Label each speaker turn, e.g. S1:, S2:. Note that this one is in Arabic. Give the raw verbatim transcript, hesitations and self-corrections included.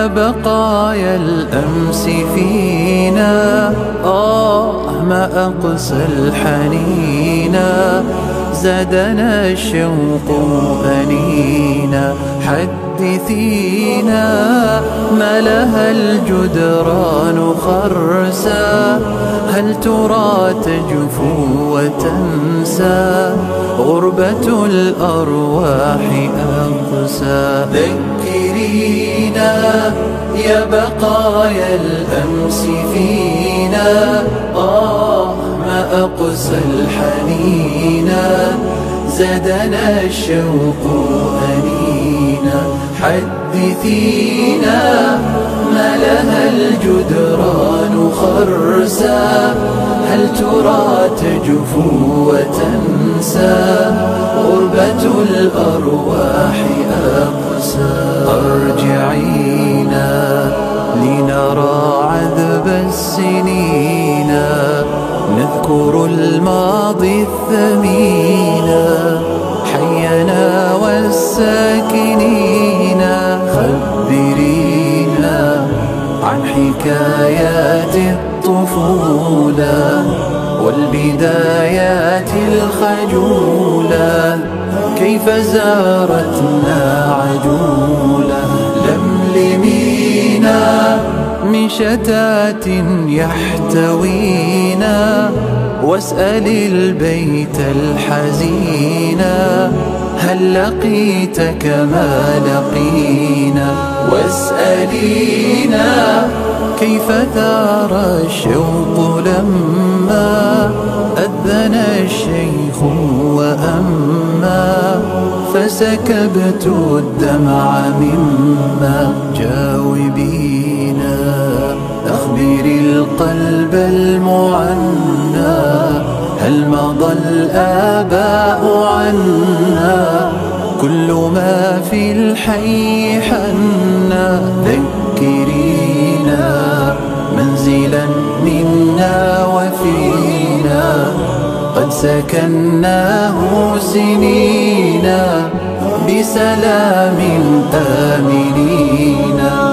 S1: يا بقايا الأمس فينا، آه ما أقسى الحنينا، زادنا الشوق أنينا. حدثينا ما لها الجدران خرسا، هل ترى تجفو وتنسى غربة الأرواح أقسى؟ ذكرينا يا بقايا الأمس فينا، آه ما أقسى الحنينا، زادنا الشوق أنينا. حدثينا ما لها الجدران خرسا، هل ترى تجفو وتنسى غربة الأرواح أقسى؟ أرجعينا لنرى عذب السنين، نذكر الماضي الثمين، حينا والساكنين. خبرينا عن حكايات الطفولة والبدايات الخجولة، كيف زارتنا عجولة. لملمينا من شتات يحتوينا، واسأل البيت الحزينا، هل لقيت كما لقينا. واسألينا كيف ثار الشوق لما أذن الشيخ وأما، فسكبت الدمع مما. جاوبينا أخبري القلب المعنى، هل مضى الآباء عنا، كل ما في الحي حنا. ذكرينا منزلا منا وفينا، قد سكناه سنينا، بسلام آمنين.